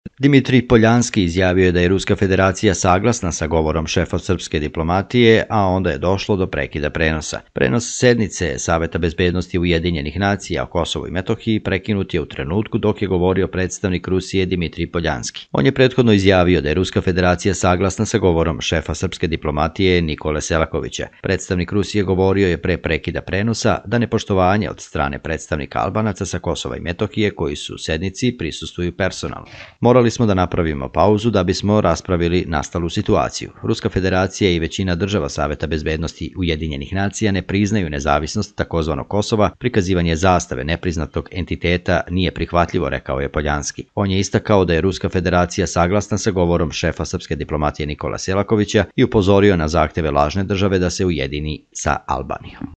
Dimitrij Poljanski izjavio je da je Ruska federacija saglasna sa govorom šefa srpske diplomatije, a onda je došlo do prekida prenosa. Prenos sednice Saveta bezbednosti Ujedinjenih nacija o Kosovu i Metohiji prekinut je u trenutku dok je govorio predstavnik Rusije Dimitrij Poljanski. On je prethodno izjavio da je Ruska federacija saglasna sa govorom šefa srpske diplomatije Nikole Selakovića. Predstavnik Rusije govorio je pre prekida prenosa da nepoštovanje od strane predstavnika Albanaca sa Kosova i Metohije koji su u sednici prisustvuju personalno. Morali smo da napravimo pauzu da bismo raspravili nastalu situaciju. Ruska federacija i većina država Saveta bezbednosti Ujedinjenih nacija ne priznaju nezavisnost takozvanog Kosova, prikazivanje zastave nepriznatog entiteta nije prihvatljivo, rekao je Poljanski. On je istakao da je Ruska federacija saglasna sa govorom šefa srpske diplomatije Nikola Selakovića i upozorio na zahteve lažne države da se ujedini sa Albanijom.